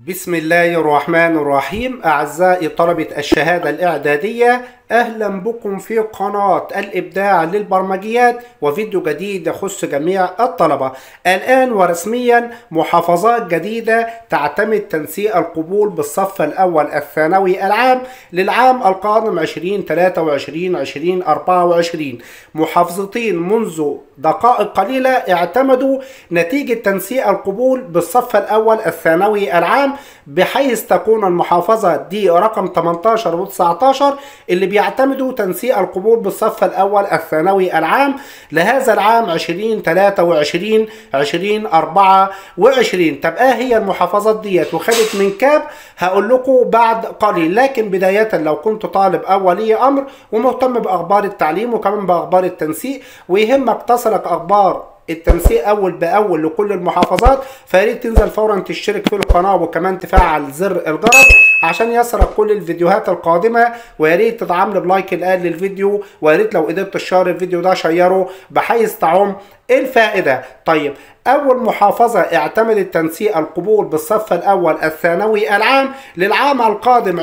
بسم الله الرحمن الرحيم. أعزائي طلبة الشهادة الإعدادية، أهلا بكم في قناة الإبداع للبرمجيات وفيديو جديد يخص جميع الطلبة. الآن ورسميا محافظات جديدة تعتمد تنسيق القبول بالصف الأول الثانوي العام للعام القادم 2023-2024. محافظتين منذ دقائق قليلة اعتمدوا نتيجة تنسيق القبول بالصف الأول الثانوي العام، بحيث تكون المحافظة دي رقم 18 و 19 اللي بيعتمدوا تنسيق القبول بالصف الأول الثانوي العام لهذا العام 2023-2024. طب هي المحافظات ديت وخدت من كام؟ هقول لكم بعد قليل، لكن بداية لو كنت طالب أو ولي أمر ومهتم بأخبار التعليم وكمان بأخبار التنسيق ويهمك تصلك أخبار التنسيق اول باول لكل المحافظات، فياريت تنزل فورا تشترك في القناه وكمان تفعل زر الجرس عشان يصلك كل الفيديوهات القادمه، وياريت تدعمني بلايك الان للفيديو، وياريت لو قدرت تشير الفيديو ده شيره بحيث تعم الفائده. طيب، أول محافظة اعتمدت تنسيق القبول بالصف الأول الثانوي العام للعام القادم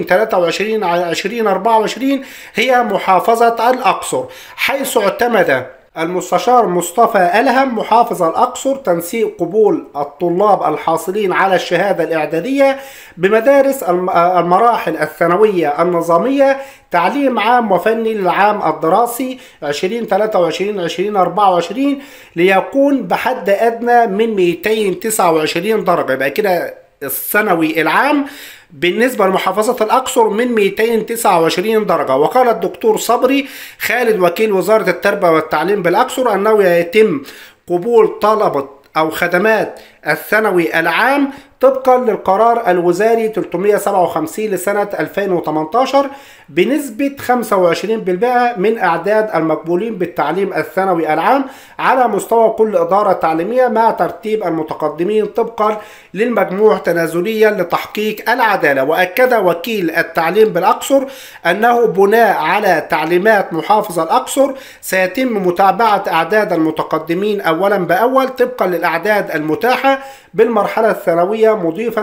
2023-2024 هي محافظة الأقصر، حيث اعتمد المستشار مصطفى ألهم محافظ الأقصر تنسيق قبول الطلاب الحاصلين على الشهادة الإعدادية بمدارس المراحل الثانوية النظامية تعليم عام وفني للعام الدراسي 2023-2024 ليكون بحد أدنى من 229 درجة. يبقى كده الثانوي العام بالنسبة لمحافظة الأقصر من 229 درجة. وقال الدكتور صبري خالد وكيل وزارة التربية والتعليم بالأقصر أنه يتم قبول طلبة أو خدمات الثانوي العام طبقا للقرار الوزاري 357 لسنة 2018 بنسبة 25% من أعداد المقبولين بالتعليم الثانوي العام على مستوى كل إدارة تعليمية مع ترتيب المتقدمين طبقا للمجموع تنازليا لتحقيق العدالة. وأكد وكيل التعليم بالأقصر أنه بناء على تعليمات محافظ الأقصر سيتم متابعة أعداد المتقدمين أولا بأول طبقا للأعداد المتاحة بالمرحلة الثانوية،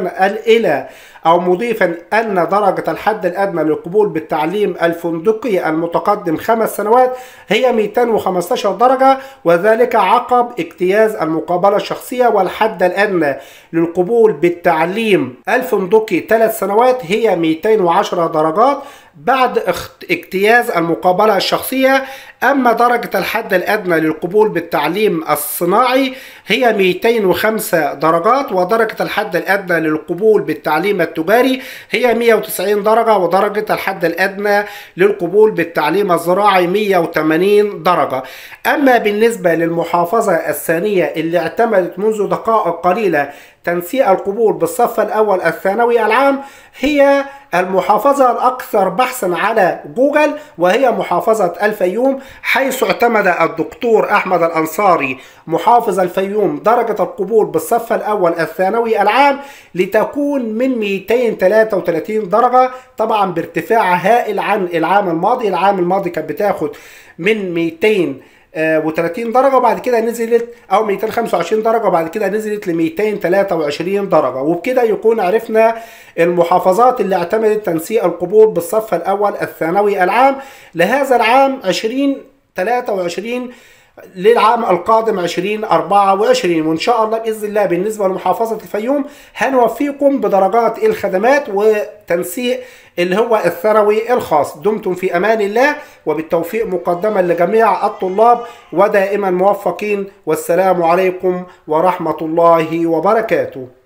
مضيفا أن درجة الحد الأدنى للقبول بالتعليم الفندقي المتقدم 5 سنوات هي 215 درجة، وذلك عقب اجتياز المقابلة الشخصية. والحد الأدنى للقبول بالتعليم الفندقي 3 سنوات هي 210 درجات بعد اجتياز المقابلة الشخصية. أما درجة الحد الأدنى للقبول بالتعليم الصناعي هي 205 درجات، ودرجة الحد الأدنى للقبول بالتعليم التجاري هي 190 درجة، ودرجة الحد الأدنى للقبول بالتعليم الزراعي 180 درجة. أما بالنسبة للمحافظة الثانية اللي اعتمدت منذ دقائق قليلة تنسيق القبول بالصف الأول الثانوي العام هي المحافظة الأكثر بحثا على جوجل، وهي محافظة الفيوم، حيث اعتمد الدكتور أحمد الأنصاري محافظ الفيوم درجة القبول بالصف الأول الثانوي العام لتكون من 233 درجة، طبعا بارتفاع هائل عن العام الماضي. العام الماضي كانت بتاخد من 230 درجة وبعد كده نزلت، أو 225 درجة وبعد كده نزلت ل 223 درجة. وبكده يكون عرفنا المحافظات اللي اعتمدت تنسيق القبول بالصف الأول الثانوي العام لهذا العام 2023 للعام القادم 2024. وإن شاء الله بإذن الله بالنسبة لمحافظة الفيوم هنوفيكم بدرجات الخدمات وتنسيق اللي هو الثانوي الخاص. دمتم في أمان الله وبالتوفيق مقدما لجميع الطلاب ودائما موفقين، والسلام عليكم ورحمة الله وبركاته.